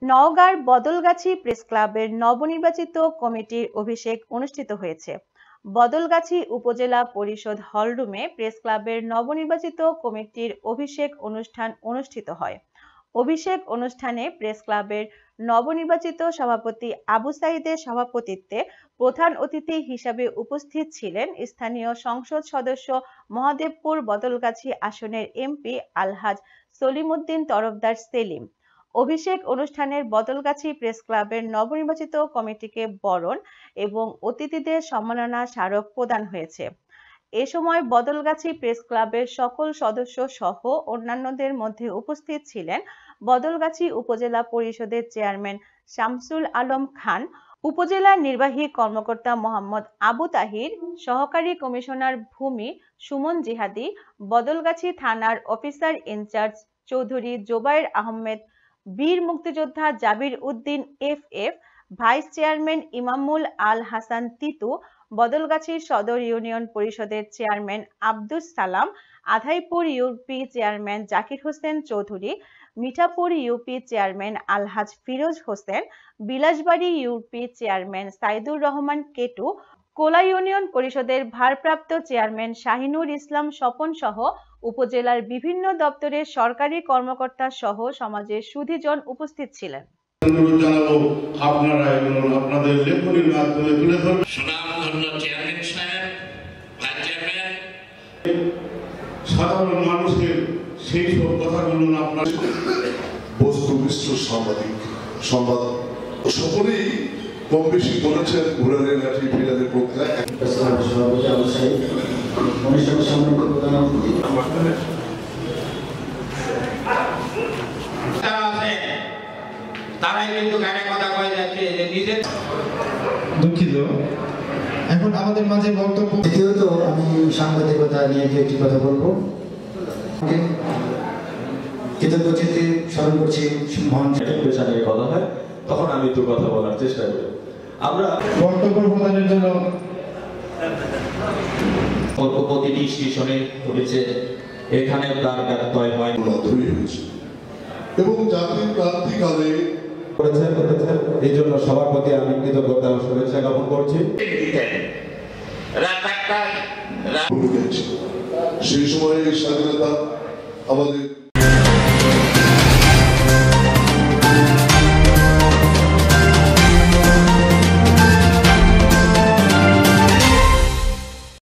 নওগাঁর বদলগাছি প্রেস ক্লাবের নবনির্বাচিত কমিটির অভিষেক অনুষ্ঠিত হয়েছে। বদলগাছি উপজেলা পরিষদ হলরুমে প্রেস ক্লাবের নবনির্বাচিত কমিটির অভিষেক অনুষ্ঠান অনুষ্ঠিত হয়। অভিষেক অনুষ্ঠানে প্রেস ক্লাবের নবনির্বাচিত সভাপতি আবু সাইদের সভাপতিত্বে প্রধান অতিথি হিসাবে উপস্থিত ছিলেন স্থানীয় সংসদ সদস্য মহাদেবপুর বদলগাছি আসনের এমপি আলহাজ সলিমউদ্দিন তরফদার সেলিম। অভিষেক অনুষ্ঠানের বদলগাছি প্রেস ক্লাবের নবনির্বাচিত কমিটিকে বরণ এবং অতিথিদের সম্মাননা স্মারক প্রদান হয়েছে। এ সময় বদলগাছি প্রেস ক্লাবের সকল সদস্য সহ অন্যান্যদের মধ্যে উপস্থিত ছিলেন বদলগাছি উপজেলা পরিষদের চেয়ারম্যান শামসুল আলম খান, উপজেলা নির্বাহী কর্মকর্তা মোহাম্মদ আবু তাহির, সহকারী কমিশনার ভূমি সুমন জিহাদি, বদলগাছি থানার অফিসার ইনচার্জ চৌধুরী জোবায়ের আহমেদ, বীর মুক্তিযোদ্ধা জাবির উদ্দিন এফ, ভাইস চেয়ারম্যান ইমামুল আল হাসান তিতু, বদলগাছি সদর ইউনিয়ন পরিষদের chairman Abdus Salam, Adhaipur UP chairman Zakir Hossain Chowdhury, Mithapur UP chairman Alhaj Firoz Hossain, Bilasbari UP chairman Saidur Rahman Ketu, Kola union পরিষদের ভারপ্রাপ্ত চেয়ারম্যান শাহিনুর ইসলাম স্বপন সহ উপজেলার বিভিন্ন দপ্তরের সরকারি কর্মকর্তা সহ সমাজের সুধীজন উপস্থিত ছিলেন। আপনাদের লেখনীর মাধ্যমে তুলে ধরবেন। সুনামধন্য চেয়ারম্যান সাহেব, ভাইস চেয়ারম্যান, সাধারণ মানুষের সেই সব কথাগুলো আপনার বস্তুনিষ্ঠ সংবাদ সকলেই কম বেশি বলেছেন। ঘুরারের লাঠি ফিরারের পক্ষে তারাই কিন্তু গানে কথা কয়ে যাচ্ছে যে নিজের দুঃখিত। এখন আমাদের মাঝে বক্তব্য। দ্বিতীয়ত আমি সাংবাদিকতা নিয়ে একটি কথা বলবো। কৃতজ্ঞচিত্তে স্মরণ করছি মহান পেশা নিয়ে কথা হয়, তখন আমি একটু কথা বলার চেষ্টা করি। আমরা বক্তব্য প্রদানের জন্য প্রতিটি স্টেশনে হয়েছে, এখানে তার ব্যত্যয় হয় এবং জাতির ক্রান্তিকালে এই জন্য সবার প্রতি আমি কৃতজ্ঞতা ও শুভেচ্ছা জ্ঞাপন করছি। সেই সময়ে স্বাধীনতা আমাদের